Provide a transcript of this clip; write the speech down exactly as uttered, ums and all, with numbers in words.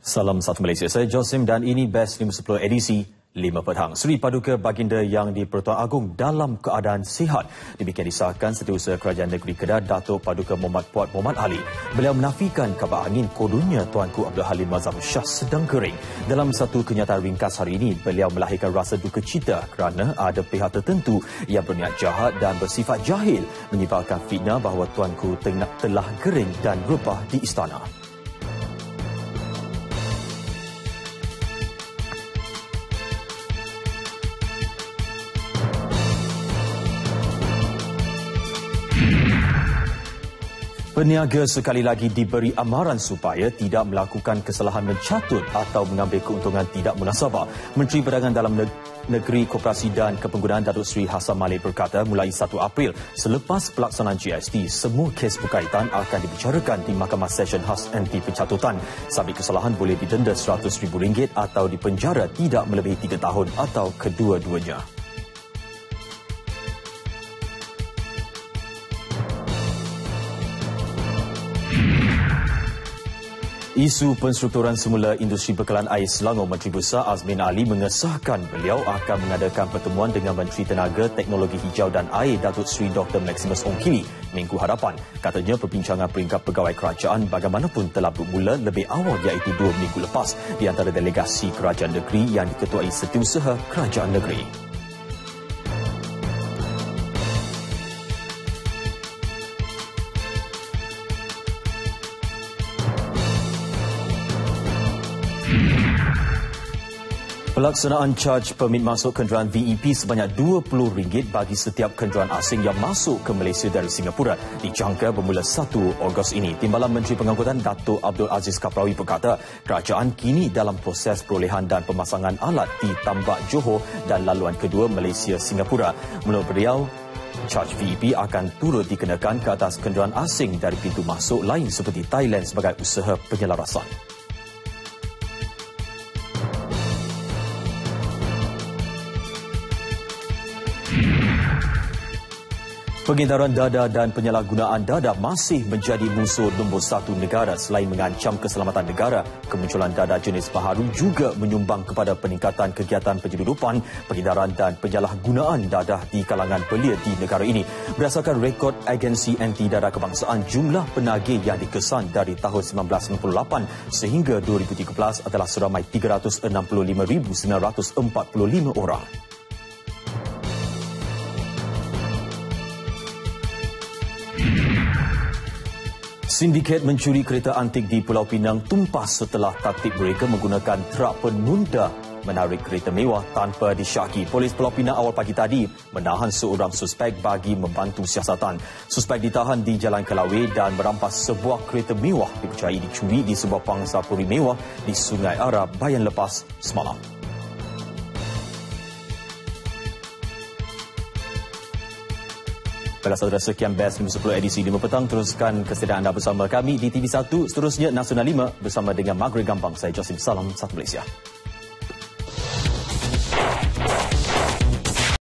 Salam satu Malaysia, saya Josim dan ini Best lima sepuluh edisi lima petang. Seri Paduka Baginda yang di Pertuan Agong dalam keadaan sihat. Demikian disahkan Setiausaha Kerajaan Negeri Kedah, Datuk Paduka Muhammad Puat Muhammad Ali. Beliau menafikan kabar angin kononnya Tuanku Abdul Halim Mazhar Shah sedang kering. Dalam satu kenyataan ringkas hari ini, beliau melahirkan rasa duka cita kerana ada pihak tertentu yang berniat jahat dan bersifat jahil menyebarkan fitnah bahawa Tuanku telah kering dan rebah di istana. Peniaga sekali lagi diberi amaran supaya tidak melakukan kesalahan mencatut atau mengambil keuntungan tidak munasabah. Menteri Perdagangan Dalam Negeri, Koperasi dan Kepenggunaan Datuk Seri Hassan Malik berkata mulai satu April selepas pelaksanaan G S T, semua kes berkaitan akan dibicarakan di Mahkamah Session Khas Anti Pencatutan. Sabit kesalahan boleh didenda seratus ribu ringgit atau dipenjara tidak melebihi tiga tahun atau kedua-duanya. Isu penstrukturan semula industri bekalan air Selangor, Menteri Besar Azmin Ali mengesahkan beliau akan mengadakan pertemuan dengan Menteri Tenaga, Teknologi Hijau dan Air Datuk Seri Doktor Maximus Ongkili minggu hadapan. Katanya perbincangan peringkat pegawai kerajaan bagaimanapun telah bermula lebih awal iaitu dua minggu lepas di antara delegasi kerajaan negeri yang diketuai Setiausaha Kerajaan Negeri. Pelaksanaan caj permit masuk kenderaan V E P sebanyak dua puluh ringgit bagi setiap kenderaan asing yang masuk ke Malaysia dari Singapura dijangka bermula satu Ogos ini. Timbalan Menteri Pengangkutan Datuk Abdul Aziz Kaprawi berkata, kerajaan kini dalam proses perolehan dan pemasangan alat di Tambak Johor dan laluan kedua Malaysia-Singapura. Menurut beliau, caj V E P akan turut dikenakan ke atas kenderaan asing dari pintu masuk lain seperti Thailand sebagai usaha penyelarasan. Pengedaran dadah dan penyalahgunaan dadah masih menjadi musuh nombor satu negara. Selain mengancam keselamatan negara, kemunculan dadah jenis baharu juga menyumbang kepada peningkatan kegiatan penyeludupan, pengedaran dan penyalahgunaan dadah di kalangan belia di negara ini. Berdasarkan rekod Agensi Anti Dadah Kebangsaan, jumlah penagih yang dikesan dari tahun seribu sembilan ratus sembilan puluh lapan sehingga dua ribu tiga belas adalah seramai tiga ratus enam puluh lima ribu sembilan ratus empat puluh lima orang. Sindiket mencuri kereta antik di Pulau Pinang tumpas setelah taktik mereka menggunakan trak penunda menarik kereta mewah tanpa disyaki. Polis Pulau Pinang awal pagi tadi menahan seorang suspek bagi membantu siasatan. Suspek ditahan di Jalan Kelawe dan merampas sebuah kereta mewah dipercayai dicuri di sebuah pangsa puri mewah di Sungai Arab Bayan Lepas semalam. Baiklah saudara, sekian Best lima sepuluh edisi lima petang. Teruskan kesediaan anda bersama kami di T V satu. Seterusnya Nasional lima bersama dengan Margaret Gambang. Saya Josim, salam satu Malaysia.